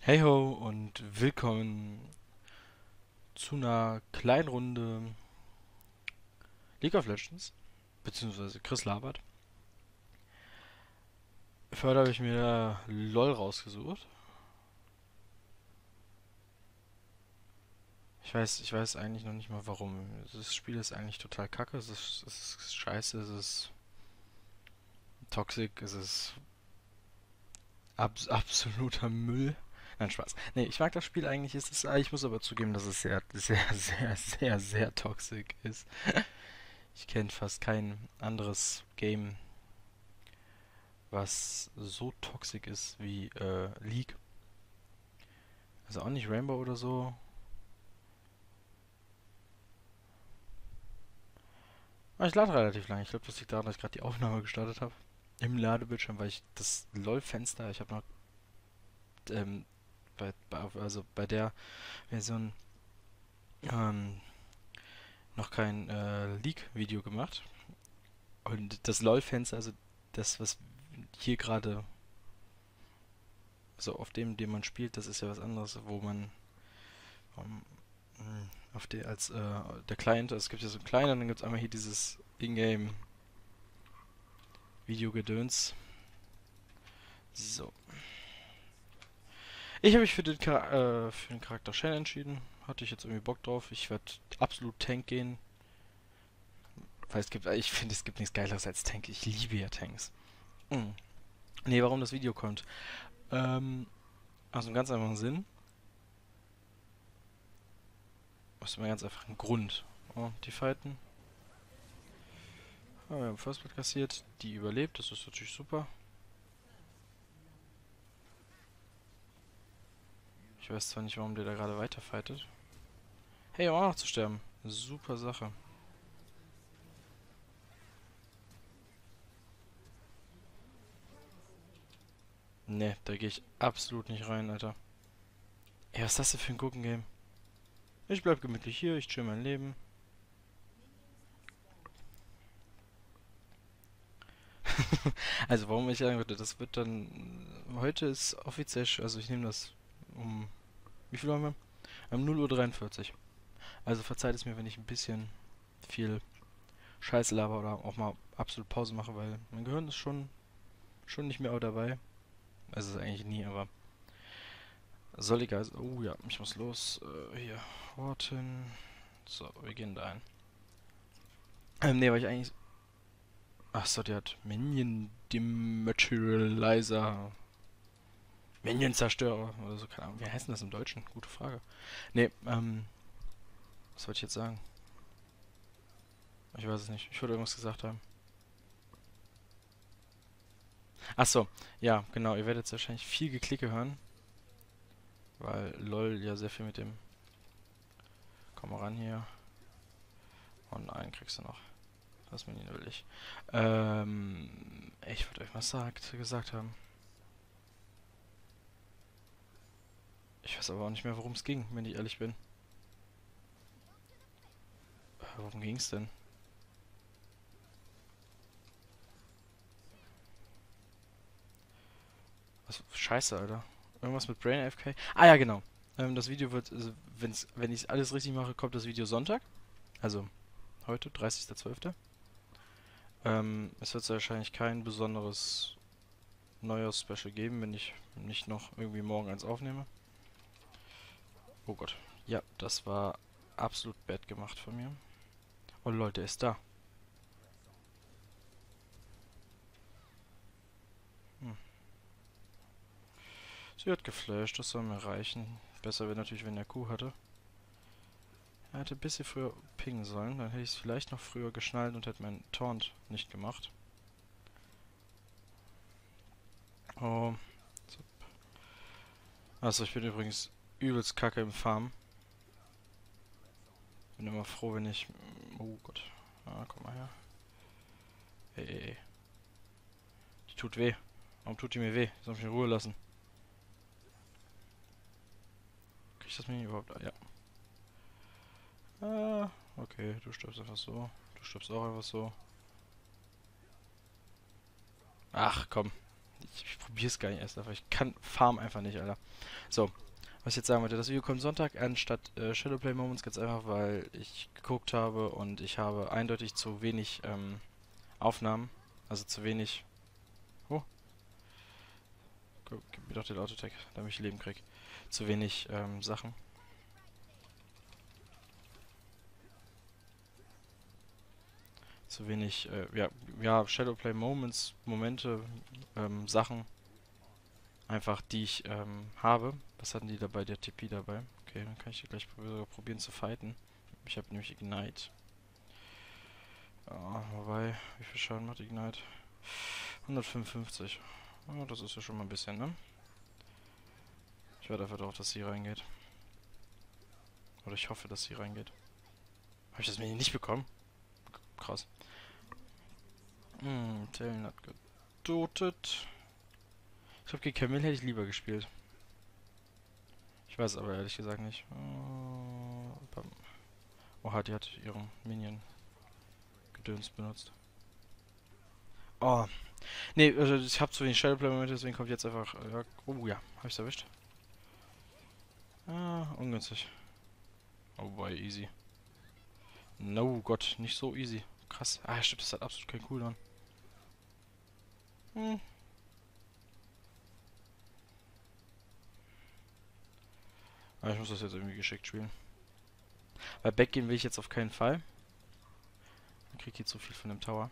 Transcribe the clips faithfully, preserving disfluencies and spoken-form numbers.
Hey ho und willkommen zu einer kleinen Runde League of Legends, beziehungsweise Chris labert. Für heute habe ich mir LOL rausgesucht. Ich weiß, ich weiß eigentlich noch nicht mal warum. Das Spiel ist eigentlich total kacke, es ist, es ist scheiße, es ist toxisch, es ist abs absoluter Müll. Nein, Spaß. Nee, ich mag das Spiel eigentlich. Es ist, ich muss aber zugeben, dass es sehr, sehr, sehr, sehr, sehr toxisch ist. Ich kenne fast kein anderes Game, was so toxisch ist wie äh, League. Also auch nicht Rainbow oder so. Aber ich lade relativ lange. Ich glaube, das liegt daran, dass ich gerade die Aufnahme gestartet habe. Im Ladebildschirm, weil ich das LOL-Fenster, ich habe noch ähm, bei, bei, also bei der Version ähm, noch kein äh, League-Video gemacht. Und das LOL-Fenster, also das, was hier gerade, also auf dem, dem man spielt, das ist ja was anderes, wo man ähm, auf der als äh, der Client, also es gibt ja so einen kleinen, dann gibt es einmal hier dieses Ingame Videogedöns. So. Ich habe mich für den, Chara äh, für den Charakter Shen entschieden. Hatte ich jetzt irgendwie Bock drauf. Ich werde absolut Tank gehen. Weil es gibt, ich finde, es gibt nichts Geileres als Tank. Ich liebe ja Tanks. Mhm. Nee, warum das Video kommt? Ähm, aus einem ganz einfachen Sinn. Aus einem ganz einfachen Grund. Oh, die fighten. Ah, wir haben First Blood kassiert. Die überlebt. Das ist natürlich super. Ich weiß zwar nicht, warum der da gerade weiter fightet. Hey, um auch noch zu sterben. Super Sache. Ne, da gehe ich absolut nicht rein, Alter. Ey, was ist das denn für ein Gurkengame? Ich bleib gemütlich hier, ich chill mein Leben. Also, warum ich sagen würde, das wird dann. Heute ist offiziell, also ich nehme das um. Wie viel haben wir? Um null Uhr dreiundvierzig. Also verzeiht es mir, wenn ich ein bisschen viel Scheiße laber oder auch mal absolut Pause mache, weil mein Gehirn ist schon, schon nicht mehr dabei. Also ist es eigentlich nie, aber soll egal sein. Oh ja, ich muss los. Äh, hier, Horten. So, wir gehen da ein. Ähm, nee, weil ich eigentlich. Achso, der hat Minion Dematerializer. Minion-Zerstörer oder so, keine Ahnung. Wie heißt denn das im Deutschen? Gute Frage. Nee, ähm, was wollte ich jetzt sagen? Ich weiß es nicht. Ich wollte irgendwas gesagt haben. Achso, ja, genau. Ihr werdet jetzt wahrscheinlich viel Geklicke hören, weil LOL ja sehr viel mit dem. Komm mal ran hier. Oh nein, kriegst du noch. Das Minion will ich. Ähm, ich wollte euch was sagt, gesagt haben. Ich weiß aber auch nicht mehr, worum es ging, wenn ich ehrlich bin. Äh, worum ging es denn? Was? Scheiße, Alter. Irgendwas mit Brain A F K? Ah ja, genau. Ähm, das Video wird, also, wenn's, wenn ich alles richtig mache, kommt das Video Sonntag. Also heute, dreißigster zwölfter Ähm, es wird wahrscheinlich kein besonderes Neujahrs-Special geben, wenn ich nicht noch irgendwie morgen eins aufnehme. Oh Gott. Ja, das war absolut bad gemacht von mir. Oh Leute, er ist da. Hm. Sie hat geflasht, das soll mir reichen. Besser wäre natürlich, wenn er Q hatte. Er hätte ein bisschen früher pingen sollen, dann hätte ich es vielleicht noch früher geschnallt und hätte meinen Taunt nicht gemacht. Oh. Achso, ich bin übrigens übelst kacke im Farm. Bin immer froh, wenn ich... Oh Gott. Ah, komm mal her. Ey, ey, ey. Die tut weh. Warum tut die mir weh? Die soll mich in Ruhe lassen. Krieg ich das mir überhaupt... Ja. Ah, okay. Du stirbst einfach so. Du stirbst auch einfach so. Ach, komm. Ich, ich probier's gar nicht erst einfach. Ich kann Farm einfach nicht, Alter. So, was ich jetzt sagen wollte, das Video kommt Sonntag anstatt äh, Shadowplay Moments, ganz einfach, weil ich geguckt habe und ich habe eindeutig zu wenig ähm, Aufnahmen, also zu wenig... Oh, gu- gib mir doch den Autotech, damit ich Leben krieg. Zu wenig ähm, Sachen. Zu wenig, äh, ja, ja, Shadowplay Moments, Momente, ähm, Sachen, einfach, die ich ähm, habe. Was hatten die dabei? Der T P dabei. Okay, dann kann ich hier gleich prob probieren zu fighten. Ich habe nämlich Ignite. Ah, wobei, wie viel Schaden macht Ignite? hundertfünfundfünfzig. Oh, das ist ja schon mal ein bisschen, ne? Ich warte einfach darauf, dass sie reingeht. Oder ich hoffe, dass sie reingeht. Habe ich das mir nicht bekommen? Krass. Hm, Talon hat gedotet. Ich glaube, gegen Camille hätte ich lieber gespielt. Ich weiß aber ehrlich gesagt nicht. Oh, bam. Oha, die hat ihren Minion-Gedöns benutzt. Oh. Nee, also ich habe zu wenig Shadowplay-Momente, deswegen kommt jetzt einfach... Ja, oh ja, habe ich's erwischt. Ah, ungünstig. Oh boy, easy. No, Gott, nicht so easy. Krass. Ah, stimmt, das hat absolut keinen Cooldown. Hm. Aber ich muss das jetzt irgendwie geschickt spielen. Bei Backgehen will ich jetzt auf keinen Fall. Dann krieg ich jetzt so viel von dem Tower.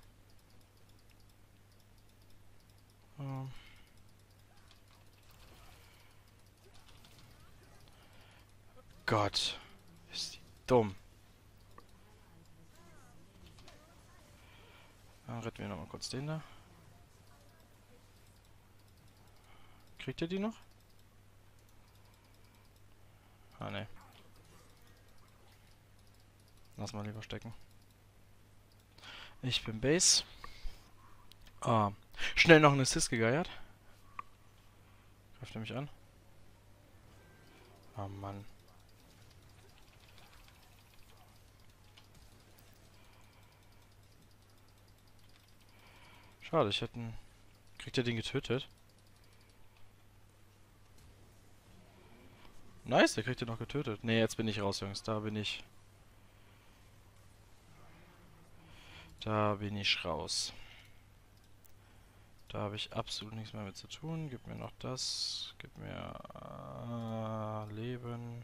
Oh. Gott. Ist die dumm. Dann retten wir nochmal kurz den da. Kriegt ihr die noch? Ah, ne. Lass mal lieber stecken. Ich bin Base. Ah. Schnell noch einen Assist gegeiert. Greift er mich an? Oh Mann. Schade, ich hätte einen... Kriegt er den getötet? Nice, der kriegt den noch getötet. Ne, jetzt bin ich raus, Jungs. Da bin ich... Da bin ich raus. Da habe ich absolut nichts mehr mit zu tun. Gib mir noch das. Gib mir äh, Leben.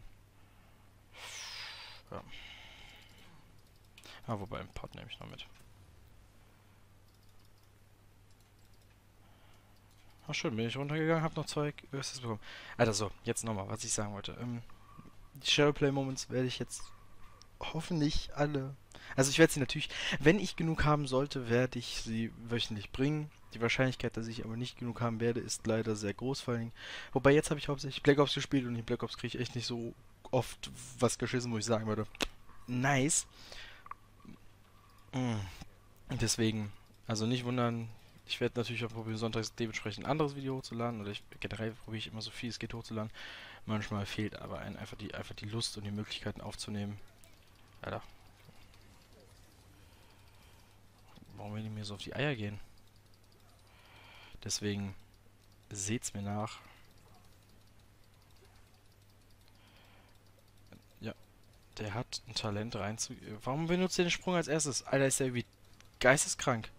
Ja. Ah, wobei im Pot nehme ich noch mit. Ach schön, bin ich runtergegangen, habe noch zwei Höchstes bekommen. Alter, so, jetzt nochmal, was ich sagen wollte. Ähm, die Shadowplay Moments werde ich jetzt hoffentlich alle... Also ich werde sie natürlich, wenn ich genug haben sollte, werde ich sie wöchentlich bringen. Die Wahrscheinlichkeit, dass ich aber nicht genug haben werde, ist leider sehr groß, vor allen Dingen. Wobei jetzt habe ich hauptsächlich Black Ops gespielt und in Black Ops kriege ich echt nicht so oft was geschissen, wo ich sagen würde, nice. Mm. Deswegen, also nicht wundern, ich werde natürlich auch probieren, sonntags dementsprechend ein anderes Video hochzuladen. Oder ich generell probiere ich immer so viel es geht hochzuladen. Manchmal fehlt aber einem einfach die, einfach die Lust und die Möglichkeiten aufzunehmen. Alter. Warum will die mir so auf die Eier gehen? Deswegen, seht's mir nach. Ja, der hat ein Talent reinzu... Warum benutzt er den Sprung als erstes? Alter, ist der irgendwie geisteskrank.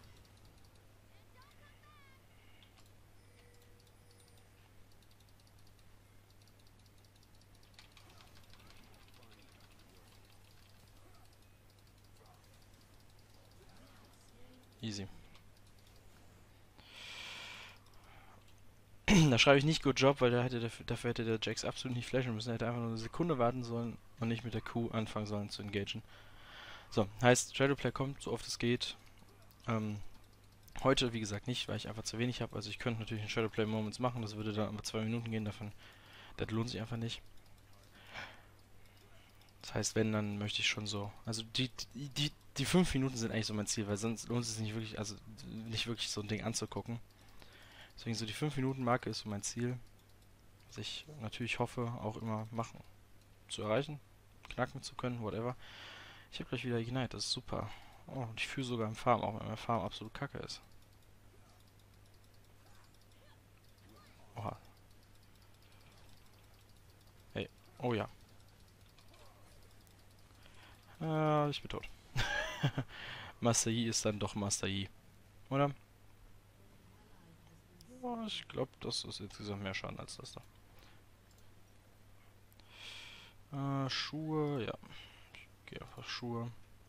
Easy. Da schreibe ich nicht Good Job, weil da hätte der, dafür hätte der Jax absolut nicht flashen müssen. Er hätte einfach nur eine Sekunde warten sollen und nicht mit der Q anfangen sollen zu engagen. So, heißt, Shadowplay kommt, so oft es geht. Ähm, heute, wie gesagt, nicht, weil ich einfach zu wenig habe. Also ich könnte natürlich einen Shadowplay Moments machen, das würde dann aber zwei Minuten gehen, davon, das lohnt sich einfach nicht. Das heißt, wenn, dann möchte ich schon so. Also die, die, die, die fünf Minuten sind eigentlich so mein Ziel, weil sonst lohnt es sich nicht wirklich, also nicht wirklich so ein Ding anzugucken. Deswegen so die fünf Minuten Marke ist so mein Ziel, was ich natürlich hoffe, auch immer machen zu erreichen, knacken zu können, whatever. Ich habe gleich wieder Ignite, das ist super. Oh, und ich fühle sogar im Farm, auch wenn mein Farm absolut kacke ist. Oha. Oh ja. Äh, ich bin tot. Master Yi ist dann doch Master Yi. Oder? Oh, ich glaube, das ist insgesamt mehr Schaden als das da. Äh, Schuhe, ja. Ich gehe einfach Schuhe.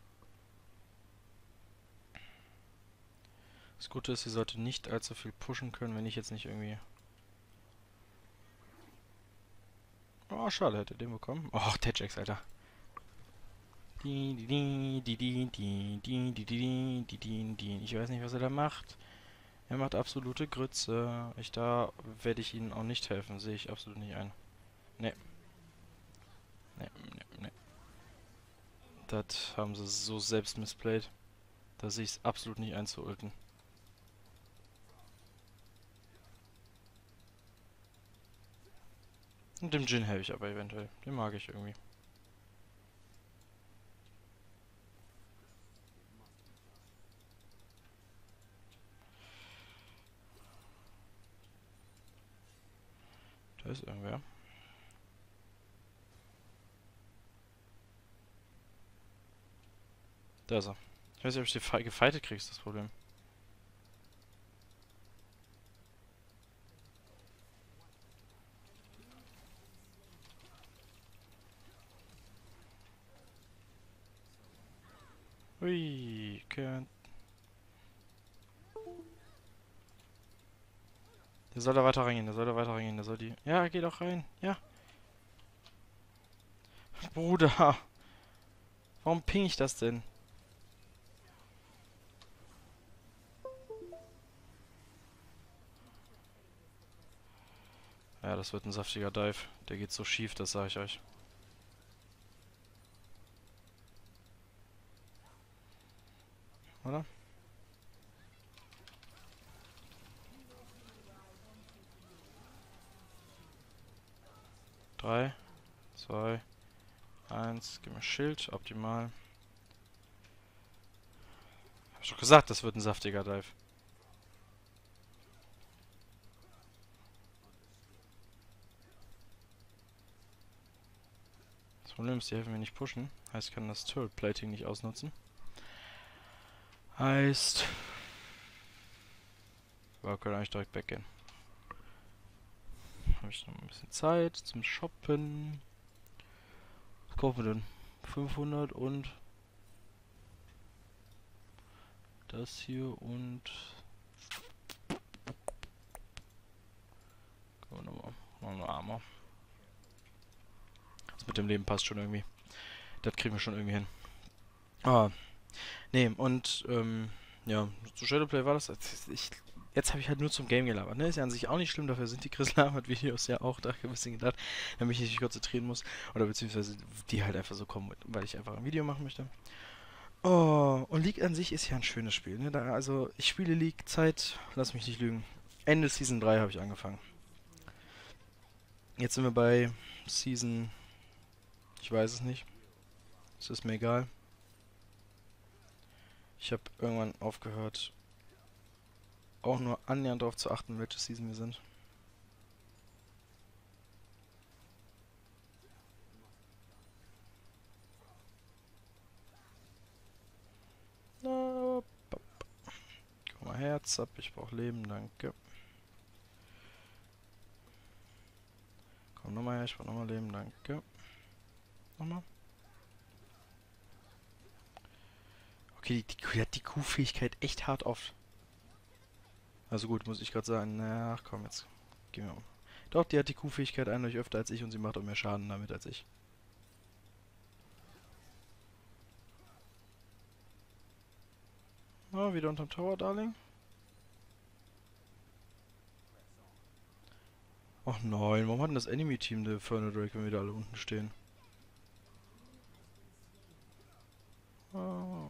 Das Gute ist, sie sollte nicht allzu viel pushen können, wenn ich jetzt nicht irgendwie... Oh, schade, hätte den bekommen. Oh, Tetchex, Alter. Die, die, die, die, die, die, die, die, die, die, die. Ich weiß nicht, was er da macht. Er macht absolute Grütze. Ich da werde ich ihnen auch nicht helfen. Sehe ich absolut nicht ein. Ne. Ne, ne, ne. Das haben sie so selbst missplayed. Da sehe ich es absolut nicht ein zu ulten. Und dem Jhin helfe ich aber eventuell. Den mag ich irgendwie. Da ist irgendwer. Da ist er. Ich weiß nicht, ob ich die Fe gefeitet kriege, ist das Problem. Ui, okay. Der soll da weiter reingehen, der soll da weiter reingehen, der soll die... Ja, geh doch rein, ja. Bruder. Warum ping ich das denn? Ja, das wird ein saftiger Dive. Der geht so schief, das sage ich euch. Oder? Drei, zwei, eins. Gib mir Schild, optimal. Hab ich doch gesagt, das wird ein saftiger Dive. Das Problem ist, die helfen mir nicht pushen. Heißt, ich kann das Turret Plating nicht ausnutzen. Heißt... Wir können eigentlich direkt weggehen. Habe ich noch ein bisschen Zeit zum Shoppen. Was kaufen wir denn? fünfhundert und... Das hier und... Gucken wir nochmal. Noch eine Armor. Das mit dem Leben passt schon irgendwie. Das kriegen wir schon irgendwie hin. Ah. Nee, und, ähm, ja, zu Shadowplay war das. Ich, jetzt habe ich halt nur zum Game gelabert, ne? Ist ja an sich auch nicht schlimm, dafür sind die Chris Labert-Videos ja auch da ein bisschen gedacht, damit ich mich nicht konzentrieren muss. Oder beziehungsweise die halt einfach so kommen, weil ich einfach ein Video machen möchte. Oh, und League an sich ist ja ein schönes Spiel, ne? Da, also, ich spiele League Zeit, lass mich nicht lügen. Ende Season drei habe ich angefangen. Jetzt sind wir bei Season... Ich weiß es nicht. Es ist mir egal. Ich habe irgendwann aufgehört, auch nur annähernd darauf zu achten, welche Season wir sind. Guck mal, Herz ab, ich brauche Leben, danke. Komm nochmal her, ich brauche nochmal Leben, danke. Nochmal. Okay, die, die, die hat die Q-Fähigkeit echt hart oft. Also gut, muss ich gerade sagen. Ach komm, jetzt gehen wir um. Doch, die hat die Q-Fähigkeit eindeutig öfter als ich und sie macht auch mehr Schaden damit als ich. Na, wieder unterm Tower, Darling. Ach nein, warum hat denn das Enemy-Team der Inferno Drake, wenn wir da alle unten stehen? Oh.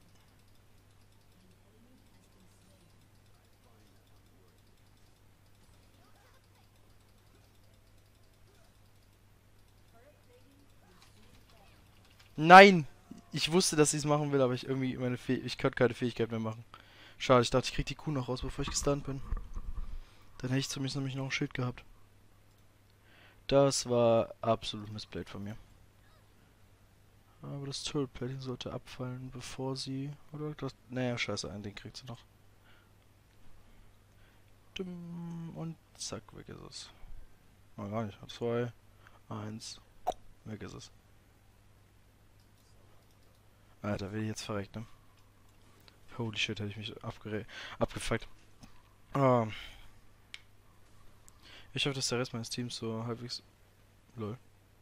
Nein! Ich wusste, dass sie es machen will, aber ich irgendwie meine Fäh ich konnte keine Fähigkeit mehr machen. Schade, ich dachte, ich krieg die Kuh noch raus, bevor ich gestunt bin. Dann hätte ich zumindest nämlich noch ein Schild gehabt. Das war absolut missplayed von mir. Aber das Turret Plating sollte abfallen, bevor sie... Oder das... Naja, scheiße, einen, den kriegt sie noch. Dumm, und zack, weg ist es. Oh, gar nicht. Zwei, eins, weg ist es. Alter, will ich jetzt verreckt, ne? Holy shit, hätte ich mich abgere abgefuckt. Ah. Ich hoffe, dass der Rest meines Teams so halbwegs... Lol.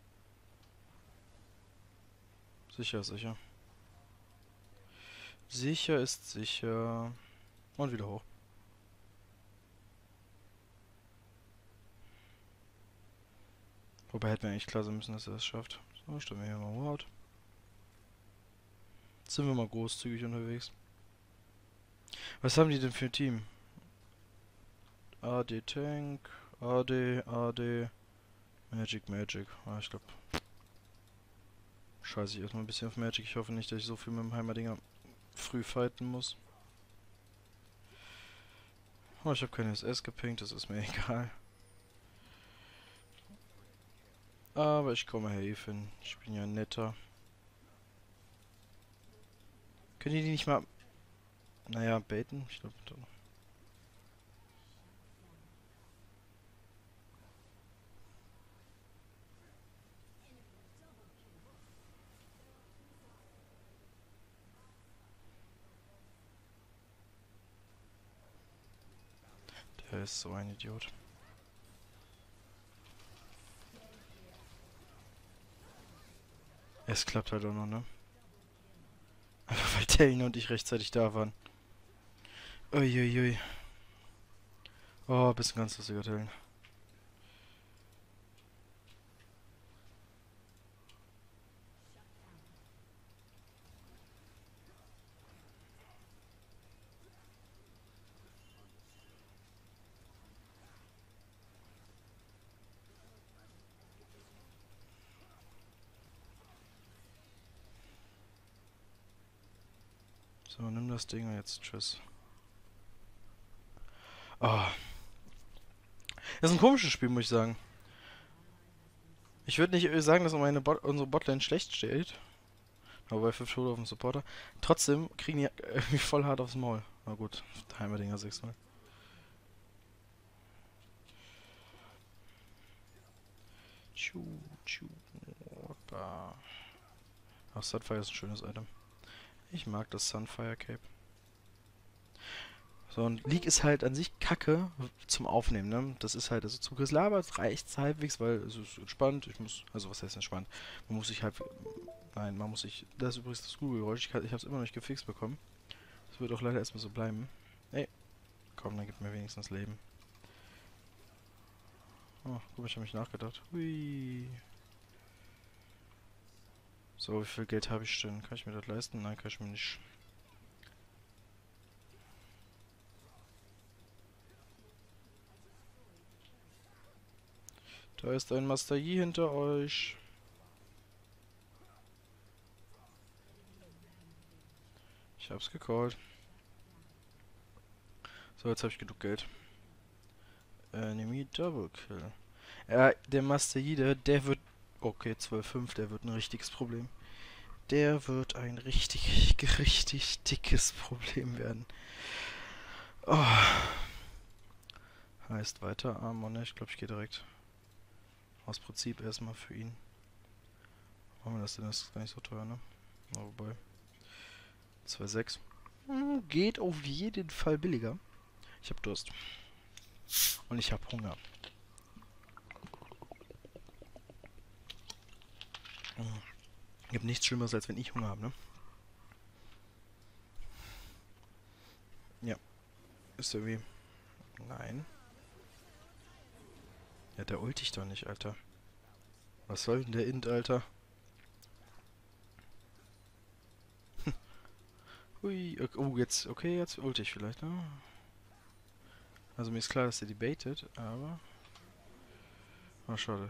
Sicher ist sicher. Sicher ist sicher. Und wieder hoch. Wobei hätten wir eigentlich klar sein müssen, dass er es schafft. So, stellen wir hier mal Ward. Jetzt sind wir mal großzügig unterwegs. Was haben die denn für ein Team? A D Tank, A D, A D, Magic, Magic. Ah, ich glaube. Scheiße ich erstmal ein bisschen auf Magic. Ich hoffe nicht, dass ich so viel mit dem Heimerdinger früh fighten muss. Oh, ich habe keine S S gepinkt, das ist mir egal. Aber ich komme helfen. Ich bin ja netter. Können die die nicht mal... Naja, baiten? Ich glaube... Der ist so ein Idiot. Es klappt halt auch noch, ne? Einfach weil Telly und ich rechtzeitig da waren. Uiuiui. Oh, bist ein ganz lustiger Tellen. So, nimm das Ding und jetzt tschüss. Oh. Das ist ein komisches Spiel, muss ich sagen. Ich würde nicht sagen, dass meine Bot unsere Botlane schlecht steht. Aber bei fünf Tode auf dem Supporter. Trotzdem kriegen die irgendwie voll hart aufs Maul. Na gut, Heimerdinger sechsmal. Tschu, tschu, hoppa. Ach, Sunfire ist ein schönes Item. Ich mag das Sunfire Cape. So, und League ist halt an sich kacke zum Aufnehmen, ne? Das ist halt, also zum Chris Labert reicht halbwegs, weil es ist entspannt. Ich muss, also was heißt entspannt? Man muss sich halt, nein, man muss sich, das ist übrigens das Google-Geräusch, ich, ich hab's immer noch nicht gefixt bekommen. Das wird auch leider erstmal so bleiben. Ey, komm, dann gib mir wenigstens Leben. Oh, guck, ich habe mich nachgedacht. Hui. So, wie viel Geld habe ich denn? Kann ich mir das leisten? Nein, kann ich mir nicht. Da ist ein Master Yi hinter euch. Ich hab's gecallt. So, jetzt habe ich genug Geld. Enemy Double Kill. Ja, der Master Yi, der, der wird... Okay, zwölf fünf, der wird ein richtiges Problem. Der wird ein richtig, richtig dickes Problem werden. Oh. Heißt weiter Armor, ne? Ich glaube, ich gehe direkt aus Prinzip erstmal für ihn. Machen wir das denn? Das ist gar nicht so teuer, ne? Na, wobei. zwei Komma sechs. Hm, geht auf jeden Fall billiger. Ich habe Durst. Und ich habe Hunger. Hm. Gibt nichts Schlimmeres, als wenn ich Hunger habe, ne? Ja. Ist irgendwie... Nein. Ja, der ult ich doch nicht, Alter. Was soll denn der Int, Alter? Hui, okay, oh, jetzt, okay, jetzt ult ich vielleicht, ne? Also mir ist klar, dass der debatet, aber... Ah, schade.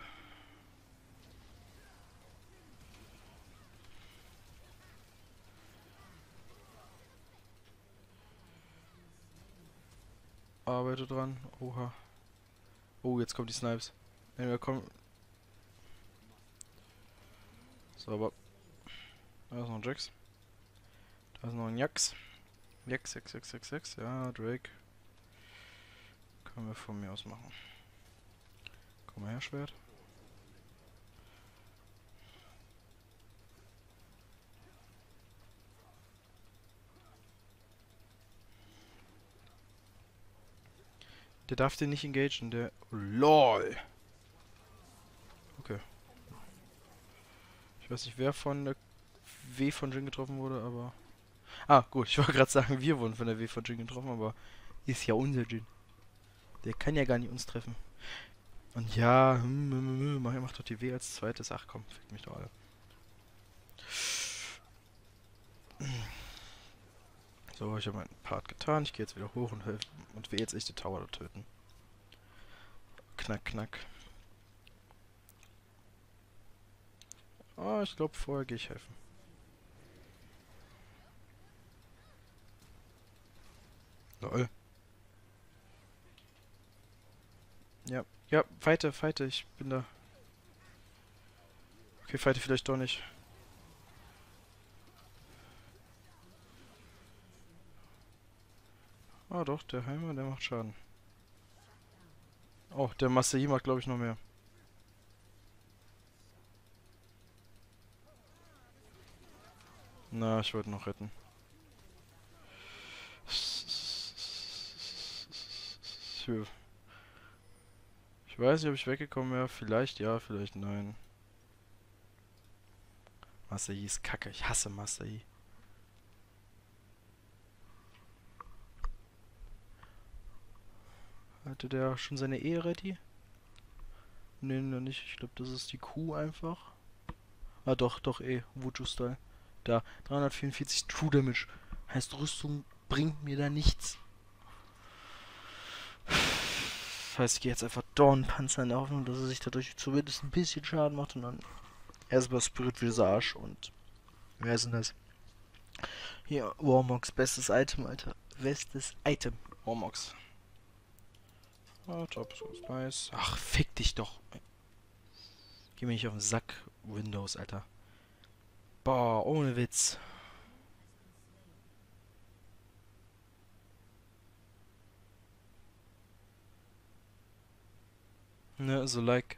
Arbeite dran. Oha. Oh, jetzt kommt die Snipes. Nein, wir kommen... So, aber... Da ist noch ein Jax. Da ist noch ein Jax. Jax, Jax, Jax, Jax, Jax. Ja, Drake. Können wir von mir aus machen. Komm mal her, Schwert. Der darf den nicht engagen, der... LOL! Okay. Ich weiß nicht, wer von der W von Jin getroffen wurde, aber... Ah, gut, ich wollte gerade sagen, wir wurden von der W von Jin getroffen, aber... Ist ja unser Jin. Der kann ja gar nicht uns treffen. Und ja, hm, hm, hm, hm, mach, mach doch die W als zweites. Ach komm, fickt mich doch alle. So, ich habe meinen Part getan. Ich gehe jetzt wieder hoch und, und will jetzt echt die Tower töten. Knack, knack. Oh, ich glaube, vorher gehe ich helfen. Lol. Ja, ja, fighte, fighte, ich bin da. Okay, fighte vielleicht doch nicht. Ah doch, der Heimer, der macht Schaden. Oh, der Masai macht glaube ich noch mehr. Na, ich wollte noch retten. Ich weiß nicht, ob ich weggekommen wäre. Vielleicht ja, vielleicht nein. Masai ist kacke. Ich hasse Masai. Hatte der schon seine Ehe ready? Nee, noch nicht. Ich glaube, das ist die Kuh einfach. Ah, doch, doch, eh. Wuju-Style. Da, dreihundertvierundvierzig True Damage. Heißt, Rüstung bringt mir da nichts. Das heißt, ich gehe jetzt einfach Dornpanzer in der Hoffnung, dass er sich dadurch zumindest ein bisschen Schaden macht und dann erstmal Spirit Visage und wer ist denn das? Hier, Warmox, bestes Item, Alter. Bestes Item. Warmox. Ah, top, so ist nice. Ach, fick dich doch. Geh mir nicht auf den Sack, Windows, Alter. Boah, ohne Witz. Ne, so like.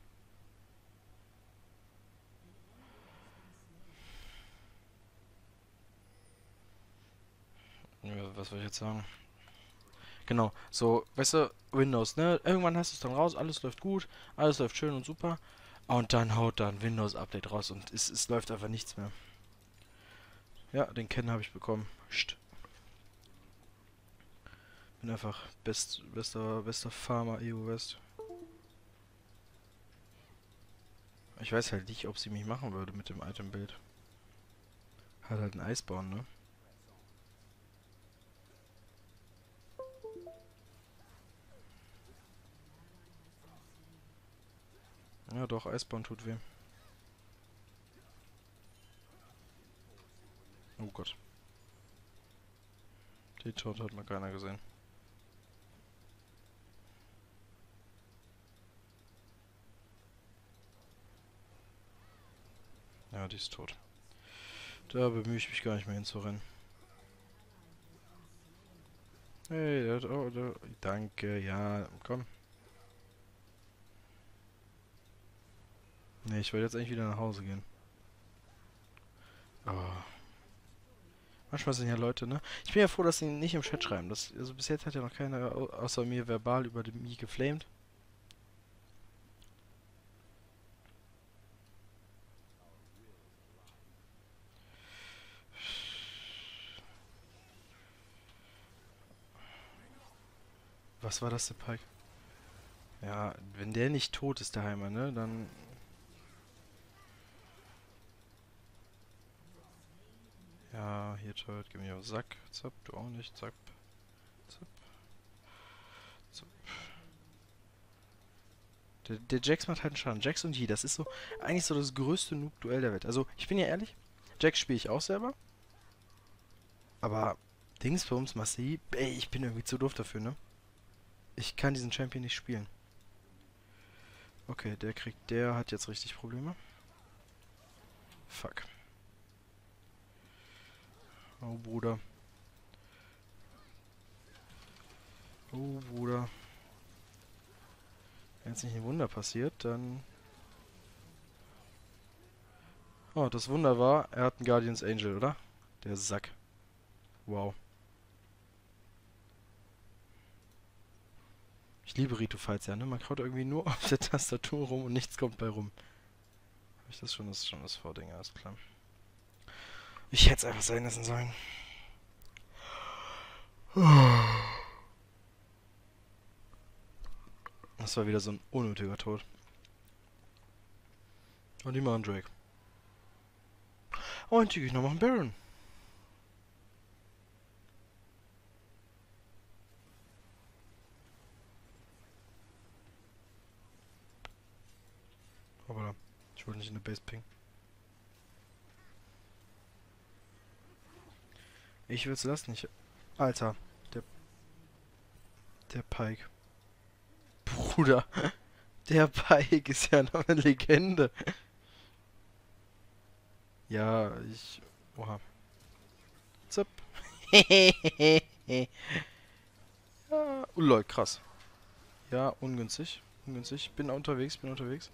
Ja, was soll ich jetzt sagen? Genau, so, weißt du, Windows, ne? Irgendwann hast du es dann raus, alles läuft gut, alles läuft schön und super. Und dann haut da ein Windows-Update raus und es, es läuft einfach nichts mehr. Ja, den Ken habe ich bekommen. Psst. Bin einfach best, bester, bester Farmer E U West. Ich weiß halt nicht, ob sie mich machen würde mit dem Item-Bild. Hat halt ein Eisborn, ne? Ja doch, Eisborn tut weh. Oh Gott. Die Tod hat mal keiner gesehen. Ja, die ist tot. Da bemühe ich mich gar nicht mehr hinzurennen. Hey, der hat auch, der, danke, ja, komm. Ne, ich wollte jetzt eigentlich wieder nach Hause gehen. Oh. Manchmal sind ja Leute, ne? Ich bin ja froh, dass sie nicht im Chat schreiben. Das, also bis jetzt hat ja noch keiner au- außer mir verbal über den Mi geflamed. Was war das, der Pike? Ja, wenn der nicht tot ist, der Heimer, ne? Dann... Ja, hier Turret, gib mir auf den Sack. Zapp, du auch nicht. Zack. Zapp. Zapp. Der, der Jax macht halt einen Schaden. Jax und Yi, das ist so eigentlich so das größte Noob-Duell der Welt. Also, ich bin ja ehrlich, Jax spiele ich auch selber. Aber Dingsbums, Massi, ey, ich bin irgendwie zu doof dafür, ne? Ich kann diesen Champion nicht spielen. Okay, der kriegt, der hat jetzt richtig Probleme. Fuck. Oh, Bruder. Oh, Bruder. Wenn jetzt nicht ein Wunder passiert, dann... Oh, das Wunder war, er hat einen Guardian's Angel, oder? Der Sack. Wow. Ich liebe Rito-Fights, ja, ne? Man kraut irgendwie nur auf der Tastatur rum und nichts kommt bei rum. Hab ich das schon? Das ist schon das Vording, alles klar. Ich hätte es einfach sein lassen sollen. Das war wieder so ein unnötiger Tod. Und die machen Drake. Oh, und die gehe ich noch machen Baron. Aber ich wollte nicht in der Base ping. Ich würde es lassen. Ich... Alter, der... Der Pike. Bruder, der Pike ist ja noch eine Legende. Ja, ich... Oha. Zip. Ja, oh, lol, krass. Ja, ungünstig. Ungünstig. Bin unterwegs, bin unterwegs.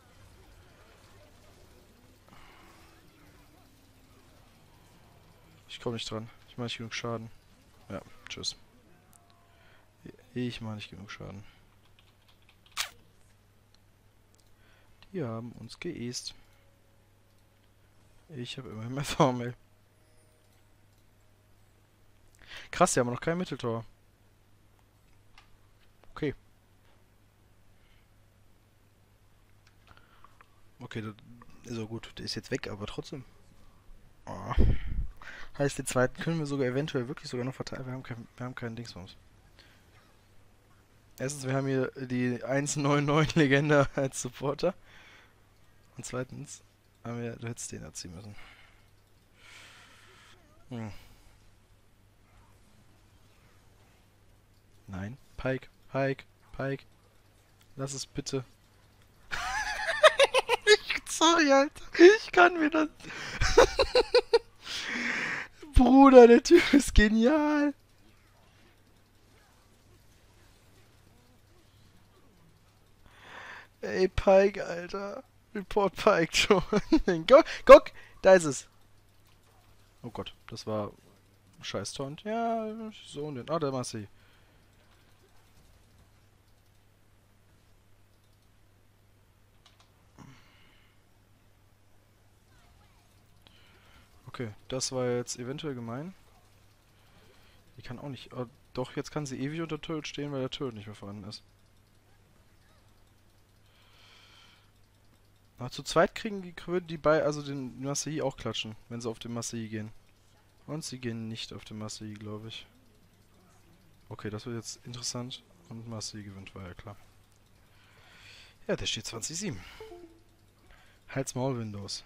Ich komme nicht dran. Ich mache nicht genug Schaden. Ja, tschüss. Ich mache nicht genug Schaden. Die haben uns geäst. Ich habe immerhin mehr Formel. Krass, die haben noch kein Mitteltor. Okay. Okay, das ist auch gut. Der ist jetzt weg, aber trotzdem. Oh. Heißt, den zweiten können wir sogar eventuell wirklich sogar noch verteilen. Wir haben kein, wir haben keinen Dingsbums. Erstens, wir haben hier die eins neun neun Legende als Supporter. Und zweitens, haben wir, du hättest den erziehen müssen. Hm. Nein. Pike, Pike, Pike. Lass es bitte. Sorry, Alter. Ich kann mir das... Bruder, der Typ ist genial. Ey, Pike, Alter. Report Pike schon. Guck, guck, da ist es. Oh Gott, das war scheiß Taunt. Ja, so und den. Ah, der Massi. Okay, das war jetzt eventuell gemein. Die kann auch nicht... Oh, doch, jetzt kann sie ewig unter Turret stehen, weil der Turret nicht mehr vorhanden ist. Aber zu zweit kriegen die, würden die bei, also den Masai auch klatschen, wenn sie auf den Masai gehen. Und sie gehen nicht auf den Masai, glaube ich. Okay, das wird jetzt interessant. Und Masai gewinnt, war ja klar. Ja, der steht zwanzig sieben. Halt's Maul, Windows.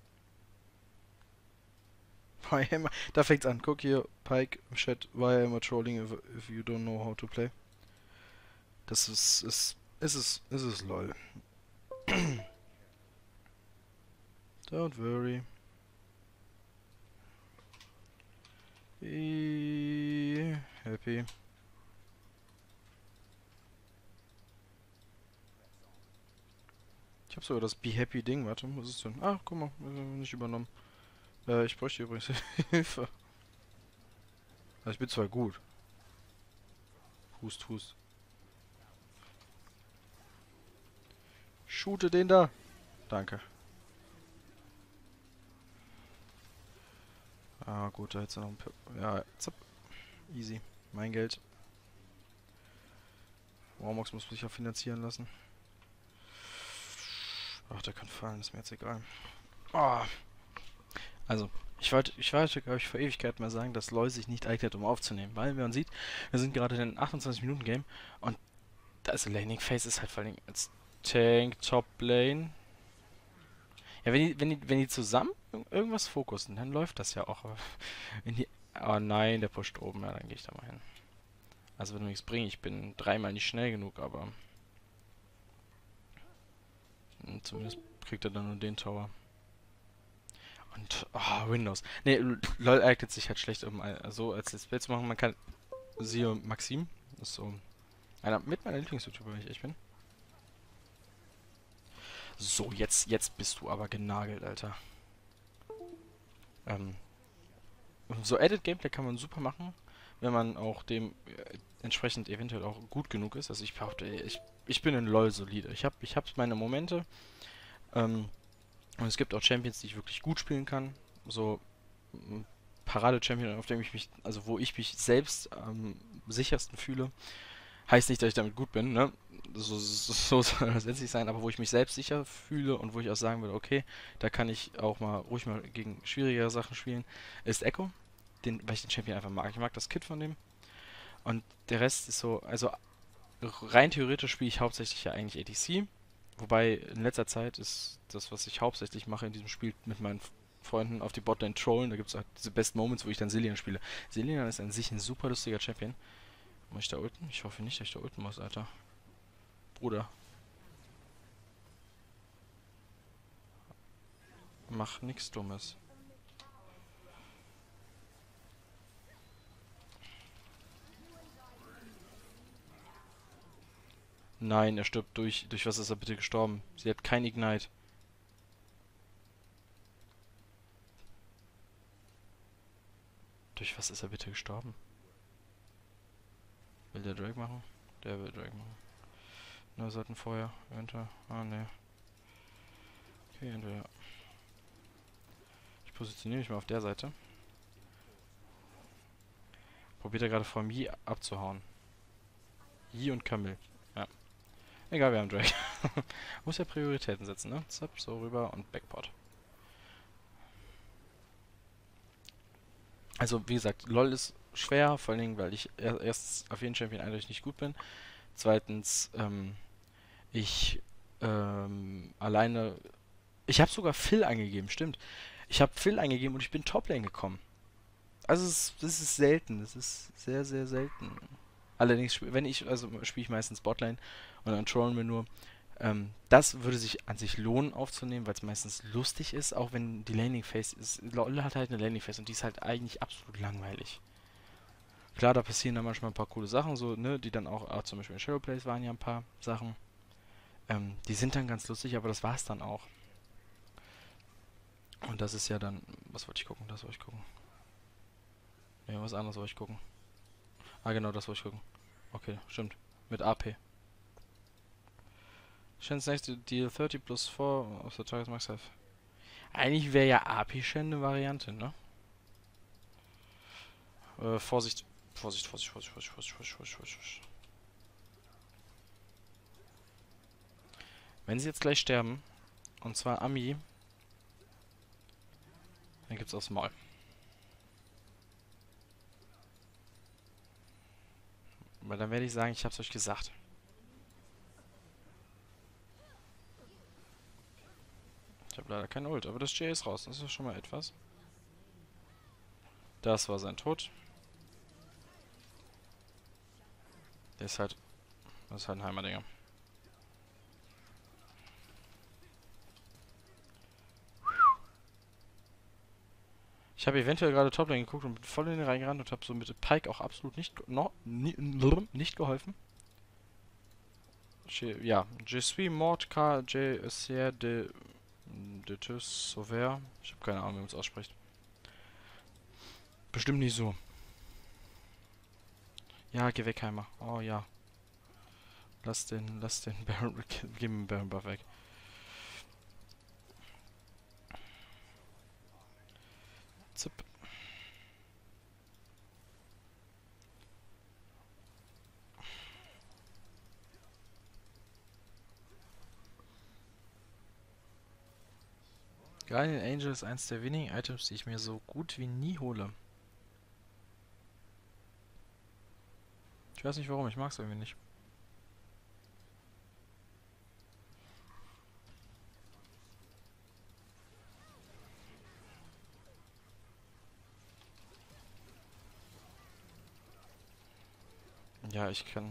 Da fängt's an. Guck hier, Pike im Chat. Why am I trolling if, if you don't know how to play? Das ist, ist, ist es, ist es lol. Don't worry. Be happy. Ich hab sogar das Be Happy Ding. Warte, was ist denn? Ah, guck mal, nicht übernommen. Äh, ich bräuchte übrigens Hilfe. Also ich bin zwar gut. Hust, hust. Shoote den da. Danke. Ah, gut, da hättest du noch ein... P ja, zapp. Easy. Mein Geld. Warmox muss sich ja finanzieren lassen. Ach, der kann fallen, ist mir jetzt egal. Oh. Also, ich wollte, ich wollte, glaube ich, vor Ewigkeit mal sagen, dass LoL sich nicht eignet, um aufzunehmen. Weil, wie man sieht, wir sind gerade in einem achtundzwanzig Minuten Game und da ist Laning Phase ist halt vor allem als Tank, Top Lane. Ja, wenn die, wenn die, wenn die zusammen irgendwas fokussen, dann läuft das ja auch. Aber wenn die, oh nein, der pusht oben, ja, dann gehe ich da mal hin. Also wird nichts bringen, ich bin dreimal nicht schnell genug, aber zumindest kriegt er dann nur den Tower. Und, oh, Windows. Nee, LOL eignet sich halt schlecht, um ein- so als Let's Play zu machen. Man kann, siehe Maxim, das ist so einer mit meiner Lieblings-YouTuber, wenn ich echt bin. So, jetzt, jetzt bist du aber genagelt, Alter. Ähm, so Edit Gameplay kann man super machen, wenn man auch dem äh, entsprechend eventuell auch gut genug ist. Also ich behaupte, ich, ich bin in LoL solide. Ich habe ich hab meine Momente. Ähm, und es gibt auch Champions, die ich wirklich gut spielen kann. So ein Parade-Champion, auf dem ich mich, also wo ich mich selbst am sichersten fühle. Heißt nicht, dass ich damit gut bin, ne? So, so, so soll das letztlich sein, aber wo ich mich selbst sicher fühle und wo ich auch sagen würde, okay, da kann ich auch mal ruhig mal gegen schwierigere Sachen spielen, ist Echo. Den, weil ich den Champion einfach mag. Ich mag das Kit von dem. Und der Rest ist so, also rein theoretisch spiele ich hauptsächlich ja eigentlich A D C. Wobei in letzter Zeit ist das, was ich hauptsächlich mache in diesem Spiel mit meinen Freunden auf die Botlane trollen. Da gibt es halt diese Best Moments, wo ich dann Zillion spiele. Zillion ist an sich ein super lustiger Champion. Muss ich da ulten? Ich hoffe nicht, dass ich da ulten muss, Alter. Bruder, mach nix Dummes. Nein, er stirbt durch. Durch was ist er bitte gestorben? Sie hat kein Ignite. Durch was ist er bitte gestorben? Will der Drake machen? Der will Drake machen. Na, wir sollten vorher eventuell. Ah, ne. Okay, entweder. Ich positioniere mich mal auf der Seite. Probiert er gerade von Yi abzuhauen. Yi und Camille. Ja. Egal, wir haben Drake. Muss ja Prioritäten setzen, ne? Zap, so rüber und Backport. Also, wie gesagt, LoL ist schwer, vor allen Dingen, weil ich er erstens auf jeden Champion eindeutig nicht gut bin. Zweitens, ähm, ich ähm, alleine. Ich habe sogar Phil eingegeben, stimmt. Ich habe Phil eingegeben und ich bin Toplane gekommen. Also, es, das ist selten. Das ist sehr, sehr selten. Allerdings, sp- wenn ich, also spiele ich meistens Botlane und dann trollen wir nur. Ähm, das würde sich an sich lohnen aufzunehmen, weil es meistens lustig ist, auch wenn die Landing Phase ist. LoL hat halt eine Landing Phase und die ist halt eigentlich absolut langweilig. Klar, da passieren dann manchmal ein paar coole Sachen, so, ne, die dann auch, auch zum Beispiel in Shadowplays waren ja ein paar Sachen. Ähm, die sind dann ganz lustig, aber das war's dann auch. Und das ist ja dann, was wollte ich gucken? Das wollte ich gucken. Ja, was anderes wollte ich gucken. Ah, genau, das wollte ich gucken. Okay, stimmt. Mit A P. Shen's next deal thirty plus four of the target's max health. Eigentlich wäre ja A P Shen eine Variante, ne? Äh, Vorsicht. Vorsicht, Vorsicht, Vorsicht, Vorsicht, Vorsicht, Vorsicht, Vorsicht, Vorsicht. Wenn sie jetzt gleich sterben, und zwar Ami, dann gibt's aufs Maul. Weil dann werde ich sagen, ich hab's euch gesagt. Ich habe leider kein Ult, aber das J ist raus. Das ist schon mal etwas. Das war sein Tod. Der ist halt. Das ist halt ein Heimerdinger. Ich habe eventuell gerade Toplane geguckt und bin voll in den reingerannt und habe so mit Pike auch absolut nicht, no, ni, nicht geholfen. Je, ja, je suis mort car j'ai essayé de, de te sauver. Ich habe keine Ahnung, wie man es ausspricht. Bestimmt nicht so. Ja, geh weg, Heimer. Oh ja. Lass den, lass den Baron, gib den Baron Buff weg. Zip. Guardian Angel ist eins der wenigen Items, die ich mir so gut wie nie hole. Ich weiß nicht warum, ich mag es irgendwie nicht. Ja, ich kann.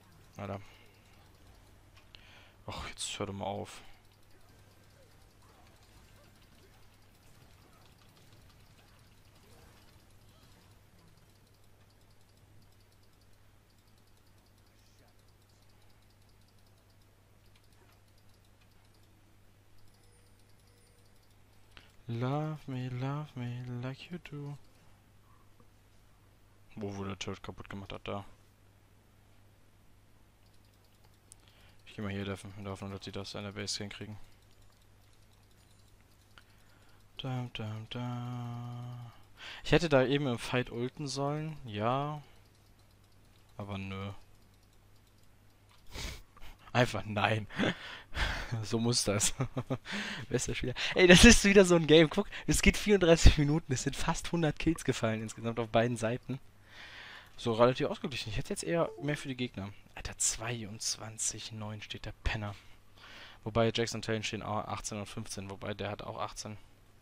Alter. Och, jetzt hör doch mal auf. Love me, love me, like you do. Wo wurde der Turret kaputt gemacht hat? Da. Ich geh mal hier deffen, in der Hoffnung, dass die das in der Base hinkriegen. Da, da, da. Ich hätte da eben im Fight ulten sollen, ja. Aber nö. Einfach nein. So muss das. Bester Spieler. Ey, das ist wieder so ein Game. Guck, es geht vierunddreißig Minuten. Es sind fast hundert Kills gefallen insgesamt auf beiden Seiten. So relativ ausgeglichen. Ich hätte jetzt eher mehr für die Gegner. Alter, zweiundzwanzig neun steht der Penner. Wobei Jackson Talon stehen auch achtzehn und fünfzehn. Wobei der hat auch achtzehn.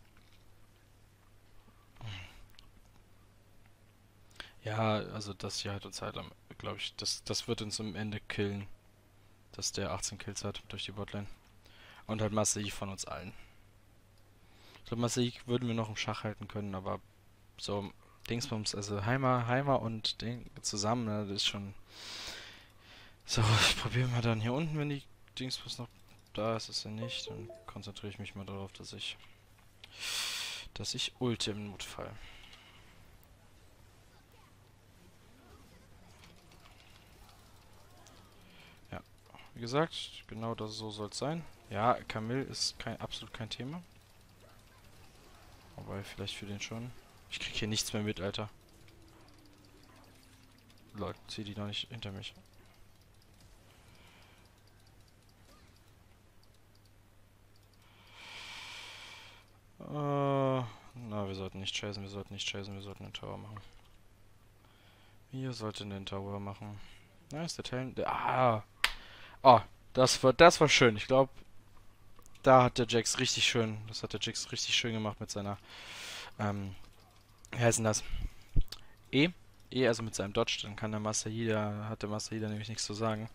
Ja, also das hier halt uns halt, glaube ich, das, das wird uns am Ende killen. Dass der achtzehn Kills hat durch die Botlane. Und halt massiv von uns allen. Ich glaube, massiv würden wir noch im Schach halten können, aber so Dingsbums, also Heimer, Heimer und Ding zusammen, ne, das ist schon... So, ich probiere mal dann hier unten, wenn die Dingsbums noch da ist, ist er nicht. Dann konzentriere ich mich mal darauf, dass ich... dass ich ulte im Notfall. Ja, wie gesagt, genau das so soll es sein. Ja, Camille ist kein, absolut kein Thema. Wobei, vielleicht für den schon. Ich krieg hier nichts mehr mit, Alter. Leute, zieh die noch nicht hinter mich. Uh, na, wir sollten nicht chasen, wir sollten nicht chasen, wir sollten den Tower machen. Wir sollten den Tower machen. Na, ist der Talent. Ah! Oh, das war, das war schön. Ich glaube, da hat der Jax richtig schön, das hat der Jax richtig schön gemacht mit seiner, ähm, wie heißt denn das? E? E, also mit seinem Dodge, dann kann der Master Yi, hat der Master Yi nämlich nichts zu sagen.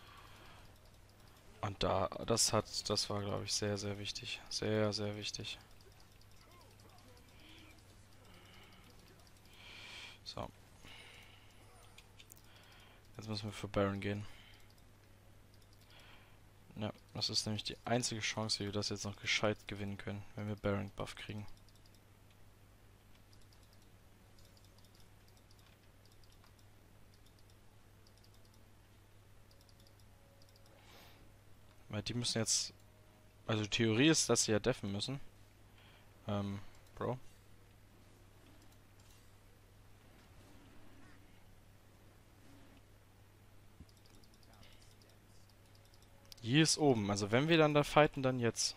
Und da, das hat, das war, glaube ich, sehr, sehr wichtig. Sehr, sehr wichtig. So. Jetzt müssen wir für Baron gehen. Ja, das ist nämlich die einzige Chance, wie wir das jetzt noch gescheit gewinnen können, wenn wir Baron Buff kriegen. Weil die müssen jetzt... Also die Theorie ist, dass sie ja deffen müssen. Ähm, Bro. Hier ist oben. Also wenn wir dann da fighten, dann jetzt.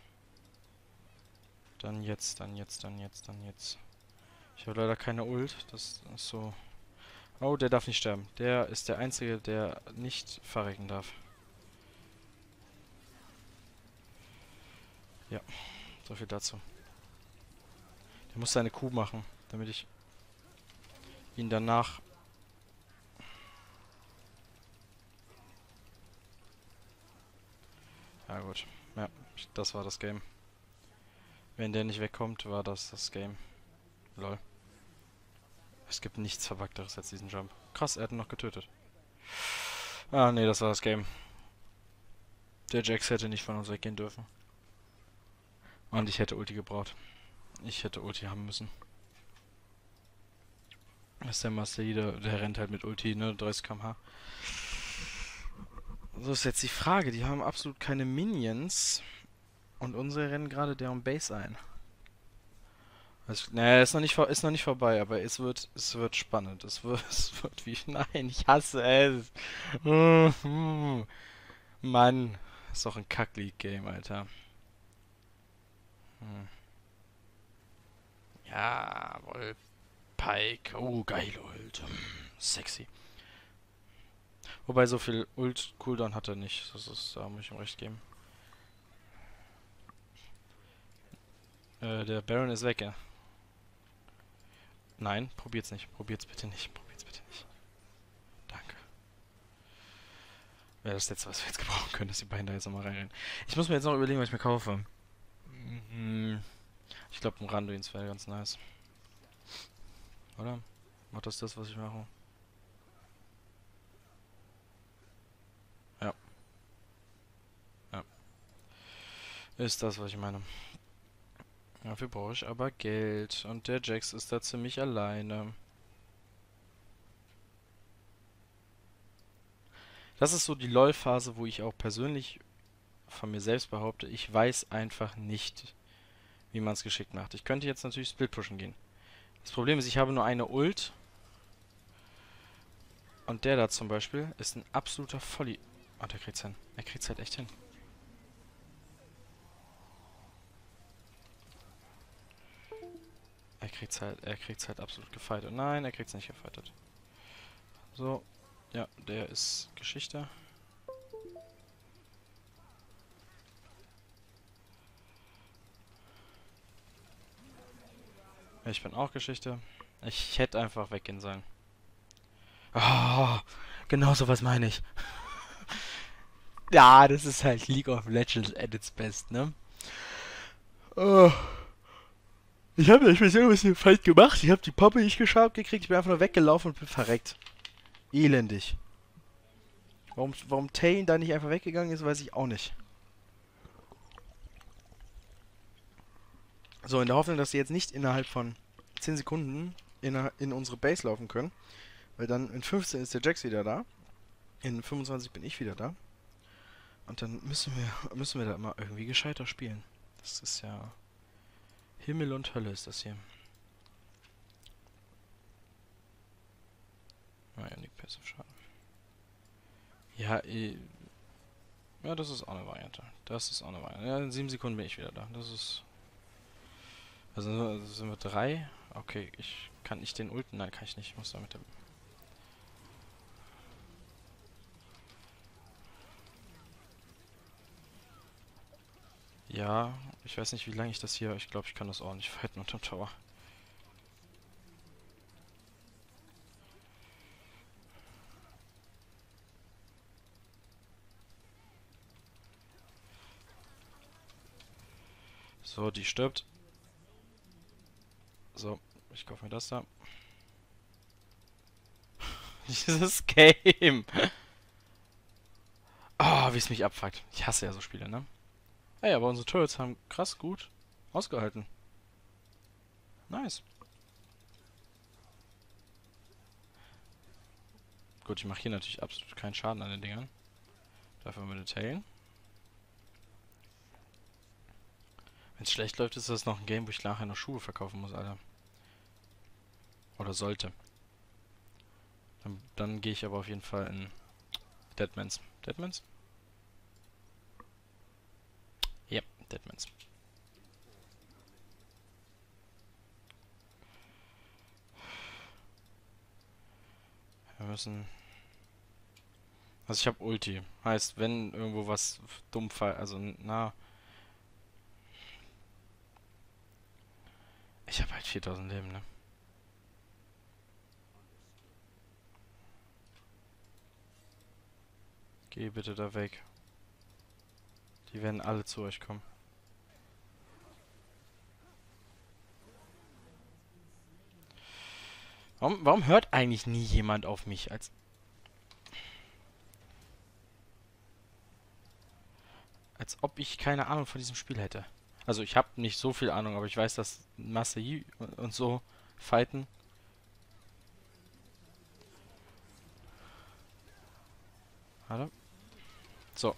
Dann jetzt, dann jetzt, dann jetzt, dann jetzt. Ich habe leider keine Ult. Das ist so... Oh, der darf nicht sterben. Der ist der Einzige, der nicht verrecken darf. Ja, so viel dazu. Der muss seine Kuh machen, damit ich ihn danach... Ja gut, ja, das war das Game. Wenn der nicht wegkommt, war das das Game. Lol. Es gibt nichts Verwagteres als diesen Jump. Krass, er hat ihn noch getötet. Ah, nee, das war das Game. Der Jax hätte nicht von uns weggehen dürfen. Und ich hätte Ulti gebraucht. Ich hätte Ulti haben müssen. Das ist der Master Yi, der, der rennt halt mit Ulti, ne? dreißig Kilometer pro Stunde. So ist jetzt die Frage. Die haben absolut keine Minions. Und unsere rennen gerade deren Base ein. Also, naja, ist noch nicht vor, ist noch nicht vorbei, aber es wird, es wird spannend. Es wird, es wird wie. Nein, ich hasse es. Mann, ist doch ein Kack-League-Game, Alter. Hm. Jawohl. Pike. Oh, geil, Ult. Sexy. Wobei so viel Ult-Cooldown hat er nicht. Das ist, da muss ich ihm recht geben. Äh, der Baron ist weg, ja. Nein, probiert's nicht. Probiert's bitte nicht. Probiert's bitte nicht. Danke. Wäre das letzte, was wir jetzt gebrauchen können, dass die beiden da jetzt nochmal reinrennen. Ich muss mir jetzt noch überlegen, was ich mir kaufe. Mhm. Ich glaube, ein Randuins wäre ganz nice. Oder? Macht das das, was ich mache? Ja. Ja. Ist das, was ich meine. Dafür brauche ich aber Geld. Und der Jax ist da ziemlich alleine. Das ist so die LoL-Phase, wo ich auch persönlich von mir selbst behaupte, ich weiß einfach nicht, wie man es geschickt macht. Ich könnte jetzt natürlich Split pushen gehen. Das Problem ist, ich habe nur eine Ult. Und der da zum Beispiel ist ein absoluter Volli... Oh, der kriegt's hin. Er kriegt's halt echt hin. Er kriegt's halt, er kriegt's halt absolut gefightet. Nein, er kriegt's nicht gefightet. So. Ja, der ist Geschichte. Ich bin auch Geschichte. Ich hätte einfach weggehen sollen. Oh, genau sowas meine ich. Ja, das ist halt League of Legends at its best, ne? Oh. Ich habe nicht mehr so ein bisschen falsch gemacht. Ich habe die Poppe nicht geschafft gekriegt. Ich bin einfach nur weggelaufen und bin verreckt. Elendig. Warum, warum Tane da nicht einfach weggegangen ist, weiß ich auch nicht. So, in der Hoffnung, dass sie jetzt nicht innerhalb von zehn Sekunden in, in unsere Base laufen können. Weil dann in fünfzehn ist der Jax wieder da. In fünfundzwanzig bin ich wieder da. Und dann müssen wir, müssen wir da immer irgendwie gescheiter spielen. Das ist ja... Himmel und Hölle ist das hier. Naja, nicht Passive schade. Ja, eh, ja, das ist auch eine Variante. Das ist auch eine Variante. Ja, in sieben Sekunden bin ich wieder da. Das ist... Also sind wir drei? Okay, ich kann nicht den ulten. Nein, kann ich nicht. Ich muss da mit dem... Ja, ich weiß nicht, wie lange ich das hier... Ich glaube, ich kann das auch nicht fighten unterm Tower. So, die stirbt. So, ich kaufe mir das da. Dieses Game. Ah, oh, wie es mich abfuckt. Ich hasse ja so Spiele, ne? Ey, aber unsere Turrets haben krass gut ausgehalten. Nice. Gut, ich mache hier natürlich absolut keinen Schaden an den Dingern. Dafür mit den Tailen. Wenn es schlecht läuft, ist das noch ein Game, wo ich nachher noch Schuhe verkaufen muss, Alter. Oder sollte. Dann, dann gehe ich aber auf jeden Fall in Deadmans. Deadmans? Ja, Deadmans. Wir müssen... Also ich habe Ulti. Heißt, wenn irgendwo was dumm fall... Also, na... Ich habe halt viertausend Leben, ne? Geh bitte da weg. Die werden alle zu euch kommen. Warum, warum hört eigentlich nie jemand auf mich? Als, als ob ich keine Ahnung von diesem Spiel hätte. Also ich habe nicht so viel Ahnung, aber ich weiß, dass Masai und so fighten. Warte. So.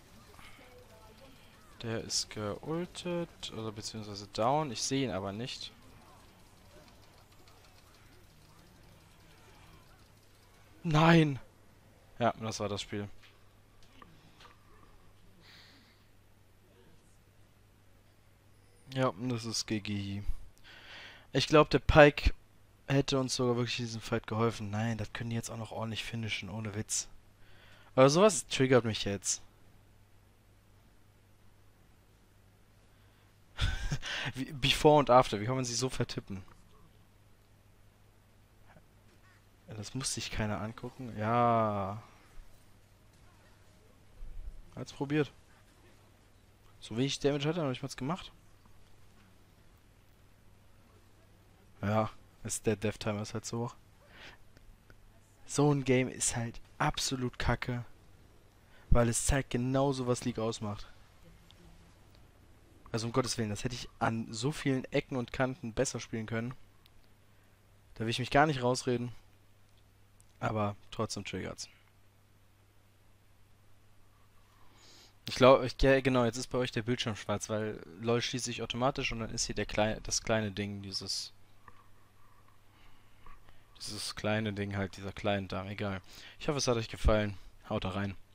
Der ist geultet, oder beziehungsweise down. Ich sehe ihn aber nicht. Nein! Ja, das war das Spiel. Ja, das ist G G. Ich glaube, der Pike hätte uns sogar wirklich in diesem Fight geholfen. Nein, das können die jetzt auch noch ordentlich finishen, ohne Witz. Aber sowas triggert mich jetzt. Wie, before und after, wie kann man sich so vertippen? Ja, das muss sich keiner angucken. Ja. Hat's probiert. So wenig Damage hat er noch nicht mal gemacht. Ja, ist der Death Timer ist halt so hoch. So ein Game ist halt absolut kacke. Weil es zeigt genauso, was League ausmacht. Also um Gottes Willen, das hätte ich an so vielen Ecken und Kanten besser spielen können. Da will ich mich gar nicht rausreden, aber trotzdem triggert's. Ich glaube, ich, ja, genau, jetzt ist bei euch der Bildschirm schwarz, weil LOL schließt sich automatisch und dann ist hier der kleine, das kleine Ding, dieses, dieses kleine Ding halt, dieser Client da, egal. Ich hoffe, es hat euch gefallen. Haut da rein.